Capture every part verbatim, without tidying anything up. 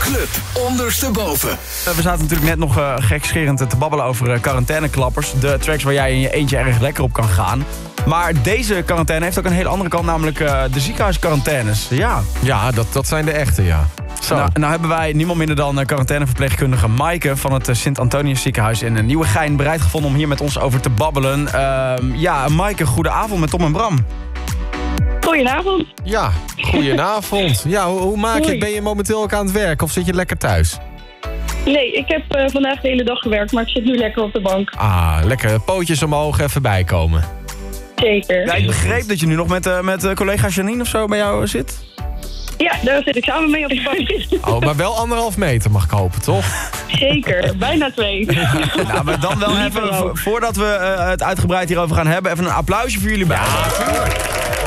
Club ondersteboven. We zaten natuurlijk net nog uh, gekscherend te babbelen over uh, quarantaineklappers. De tracks waar jij in je eentje erg lekker op kan gaan. Maar deze quarantaine heeft ook een hele andere kant, namelijk uh, de ziekenhuisquarantaines. Ja, ja dat, dat zijn de echte, ja. Zo. Nou, nou hebben wij niemand minder dan uh, quarantaineverpleegkundige Maaike van het uh, Sint-Antonius ziekenhuis in uh, Nieuwegein bereid gevonden om hier met ons over te babbelen. Uh, ja, Maaike, goedenavond met Tom en Bram. Goedenavond. Ja, goedenavond. Ja, hoe, hoe maak je het? Ben je momenteel ook aan het werk of zit je lekker thuis? Nee, ik heb uh, vandaag de hele dag gewerkt, maar ik zit nu lekker op de bank. Ah, lekker pootjes omhoog, even bijkomen. Zeker. Ja, ik begreep dat je nu nog met, uh, met uh, collega Janine of zo bij jou zit. Ja, daar zit ik samen mee op de bank. Oh, maar wel anderhalf meter mag ik hopen, toch? Zeker, bijna twee. Nou, maar dan wel even, vo voordat we uh, het uitgebreid hierover gaan hebben, even een applausje voor jullie beiden. Ja, natuurlijk.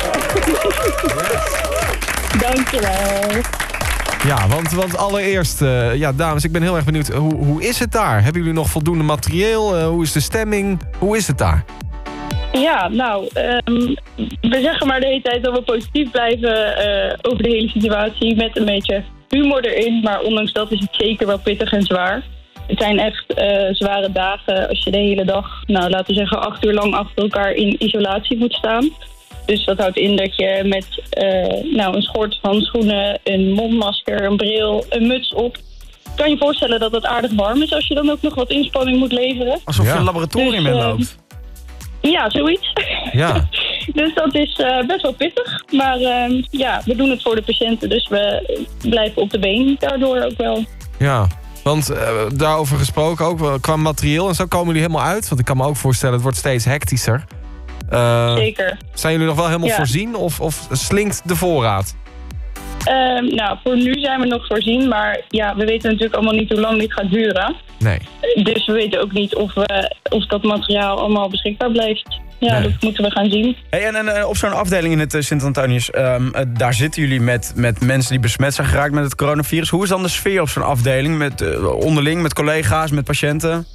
Dankjewel. Ja, want, want allereerst, uh, ja, dames, ik ben heel erg benieuwd. Hoe, hoe is het daar? Hebben jullie nog voldoende materieel? Uh, hoe is de stemming? Hoe is het daar? Ja, nou, um, we zeggen maar de hele tijd dat we positief blijven uh, over de hele situatie. Met een beetje humor erin, maar ondanks dat is het zeker wel pittig en zwaar. Het zijn echt uh, zware dagen als je de hele dag, nou laten we zeggen, acht uur lang achter elkaar in isolatie moet staan. Dus dat houdt in dat je met uh, nou, een schort, handschoenen, een mondmasker, een bril, een muts op. Kan je voorstellen dat het aardig warm is als je dan ook nog wat inspanning moet leveren. Alsof je Ja. een laboratorium Dus, in uh, loopt. Ja, zoiets. Ja. Dus dat is uh, best wel pittig. Maar uh, ja, we doen het voor de patiënten, dus we blijven op de been daardoor ook wel. Ja, want uh, daarover gesproken ook, wel, qua materieel en zo komen jullie helemaal uit. Want ik kan me ook voorstellen, het wordt steeds hectischer. Uh, Zeker. Zijn jullie nog wel helemaal Ja. voorzien of, of slinkt de voorraad? Uh, nou, voor nu zijn we nog voorzien, maar ja, we weten natuurlijk allemaal niet hoe lang dit gaat duren. Nee. Dus we weten ook niet of, we, of dat materiaal allemaal beschikbaar blijft. Ja, Nee. dat moeten we gaan zien. Hey, en, en uh, op zo'n afdeling in het uh, Sint-Antonius, um, uh, daar zitten jullie met, met mensen die besmet zijn geraakt met het coronavirus. Hoe is dan de sfeer op zo'n afdeling, met, uh, onderling, met collega's, met patiënten?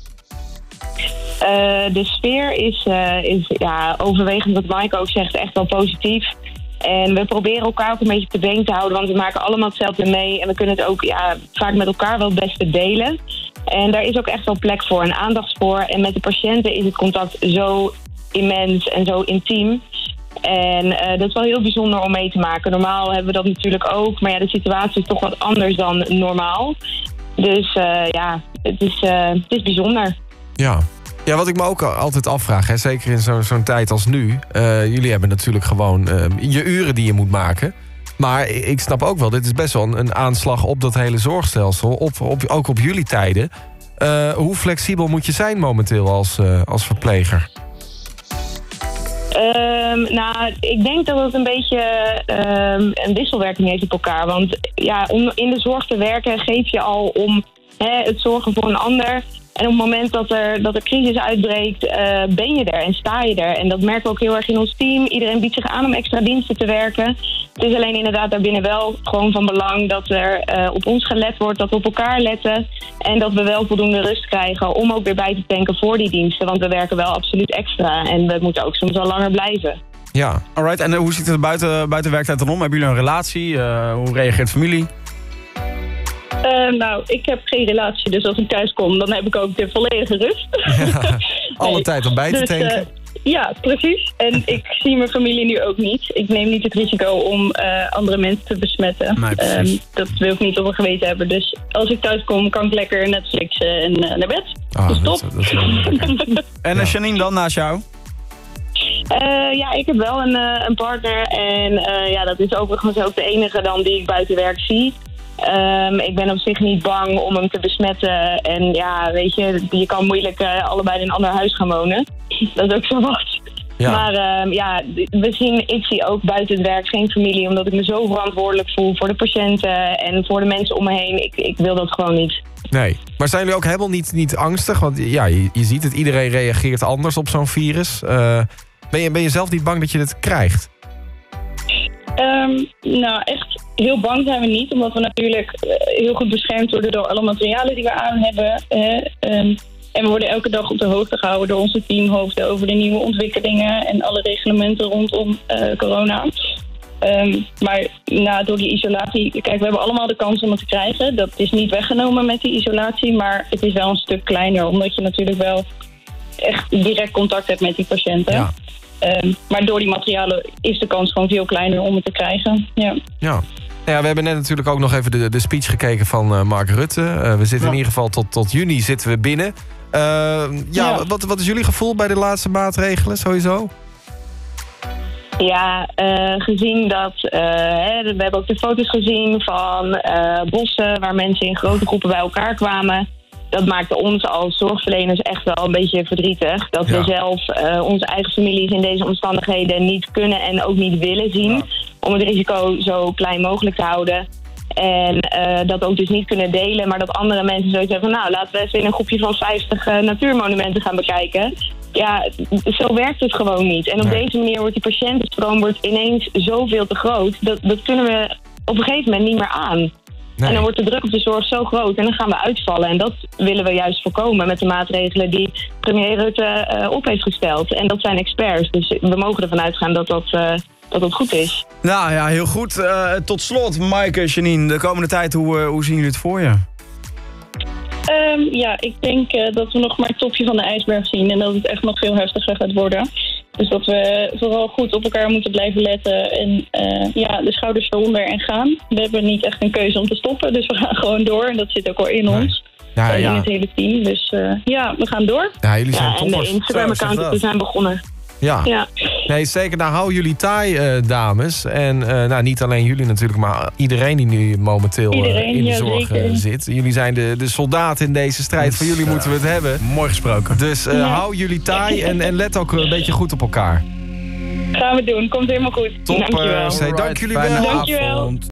Uh, de sfeer is, uh, is ja, overwegend, wat Maaike ook zegt, echt wel positief. En we proberen elkaar ook een beetje op de been te houden, want we maken allemaal hetzelfde mee. En we kunnen het ook ja, vaak met elkaar wel het beste delen. En daar is ook echt wel plek voor en aandacht voor. En met de patiënten is het contact zo immens en zo intiem. En uh, dat is wel heel bijzonder om mee te maken. Normaal hebben we dat natuurlijk ook, maar ja, de situatie is toch wat anders dan normaal. Dus uh, ja, het is, uh, het is bijzonder. Ja. Ja, wat ik me ook altijd afvraag, hè, zeker in zo, zo'n tijd als nu. Uh, jullie hebben natuurlijk gewoon uh, je uren die je moet maken. Maar ik snap ook wel, dit is best wel een, een aanslag op dat hele zorgstelsel. Op, op, ook op jullie tijden. Uh, hoe flexibel moet je zijn momenteel als, uh, als verpleger? Um, nou, ik denk dat het een beetje um, een wisselwerking heeft op elkaar. Want ja, om in de zorg te werken geef je al om hè, het zorgen voor een ander. En op het moment dat er, dat er crisis uitbreekt, uh, ben je er en sta je er. En dat merken we ook heel erg in ons team. Iedereen biedt zich aan om extra diensten te werken. Het is alleen inderdaad daarbinnen wel gewoon van belang dat er uh, op ons gelet wordt, dat we op elkaar letten. En dat we wel voldoende rust krijgen om ook weer bij te tanken voor die diensten. Want we werken wel absoluut extra en we moeten ook soms wel langer blijven. Ja. Alright, en uh, hoe ziet het buiten, buiten werktijd dan om? Hebben jullie een relatie? Uh, hoe reageert familie? Uh, nou, ik heb geen relatie, dus als ik thuis kom, dan heb ik ook de volledige rust. Ja, alle nee. tijd om bij te dus, tanken. Uh, ja, precies. En ik zie mijn familie nu ook niet. Ik neem niet het risico om uh, andere mensen te besmetten. Nee, um, dat wil ik niet op mijn geweten hebben. Dus als ik thuis kom, kan ik lekker Netflixen en uh, naar bed. Ah, dus top. Dat, dat is wel en uh, Janine dan, naast jou? Uh, ja, ik heb wel een, uh, een partner. En uh, ja, dat is overigens ook de enige dan die ik buiten werk zie. Um, ik ben op zich niet bang om hem te besmetten. En ja, weet je, je kan moeilijk uh, allebei in een ander huis gaan wonen. Dat is ook zo wat. Ja. Maar um, ja, we zien, ik zie ook buiten het werk geen familie, omdat ik me zo verantwoordelijk voel voor de patiënten en voor de mensen om me heen. Ik, ik wil dat gewoon niet. Nee, maar zijn jullie ook helemaal niet, niet angstig? Want ja, je, je ziet het, iedereen reageert anders op zo'n virus. Uh, ben, je, ben je zelf niet bang dat je het krijgt? Um, nou, echt heel bang zijn we niet, omdat we natuurlijk heel goed beschermd worden door alle materialen die we aan hebben. Uh, um, en we worden elke dag op de hoogte gehouden door onze teamhoofden over de nieuwe ontwikkelingen en alle reglementen rondom uh, corona. Um, maar nou, door die isolatie... Kijk, we hebben allemaal de kans om het te krijgen. Dat is niet weggenomen met die isolatie. Maar het is wel een stuk kleiner. Omdat je natuurlijk wel echt direct contact hebt met die patiënten. Ja. Um, maar door die materialen is de kans gewoon veel kleiner om het te krijgen. Ja. Ja. Ja, we hebben net natuurlijk ook nog even de, de speech gekeken van uh, Mark Rutte. Uh, we zitten ja. in ieder geval tot, tot juni zitten we binnen. Uh, ja, ja. Wat, wat is jullie gevoel bij de laatste maatregelen sowieso? Ja, uh, gezien dat... Uh, hè, we hebben ook de foto's gezien van uh, bossen waar mensen in grote groepen bij elkaar kwamen. Dat maakte ons als zorgverleners echt wel een beetje verdrietig. Dat Ja. we zelf uh, onze eigen families in deze omstandigheden niet kunnen en ook niet willen zien. Ja. Om het risico zo klein mogelijk te houden. En uh, dat ook dus niet kunnen delen. Maar dat andere mensen zoiets hebben van... nou, laten we even in een groepje van vijftig uh, natuurmonumenten gaan bekijken. Ja, zo werkt het gewoon niet. En op Nee. deze manier wordt die patiëntenstroom wordt ineens zoveel te groot. Dat, dat kunnen we op een gegeven moment niet meer aan. Nee. En dan wordt de druk op de zorg zo groot en dan gaan we uitvallen. En dat willen we juist voorkomen met de maatregelen die premier Rutte uh, op heeft gesteld. En dat zijn experts, dus we mogen ervan uitgaan dat dat, uh, dat, dat goed is. Nou ja, heel goed. Uh, tot slot, Maaike, Janine, de komende tijd, hoe, uh, hoe zien jullie het voor je? Um, ja, ik denk uh, dat we nog maar het topje van de ijsberg zien. En dat het echt nog veel heftiger gaat worden. Dus dat we vooral goed op elkaar moeten blijven letten. En uh, ja, de schouders eronder en gaan. We hebben niet echt een keuze om te stoppen. Dus we gaan gewoon door. En dat zit ook al in Nee. ons. Ja, Uh, ja. in het hele team. Dus uh, ja, we gaan door. Ja, jullie zijn Ja, en de toppers. Instagram-accounts die zijn begonnen. Ja. Ja. Nee, zeker. Nou, hou jullie taai, uh, dames. En uh, nou, niet alleen jullie natuurlijk, maar iedereen die nu momenteel uh, Iedereen, in de ja, zorg uh, zeker. zit. Jullie zijn de, de soldaten in deze strijd. Van jullie moeten we het hebben. Mooi gesproken. Dus uh, Ja. hou jullie taai en, en let ook een beetje goed op elkaar. Gaan we doen. Komt helemaal goed. Top, uh, Dankjewel. Zee. Dank jullie Fijne wel. Dankjewel. avond.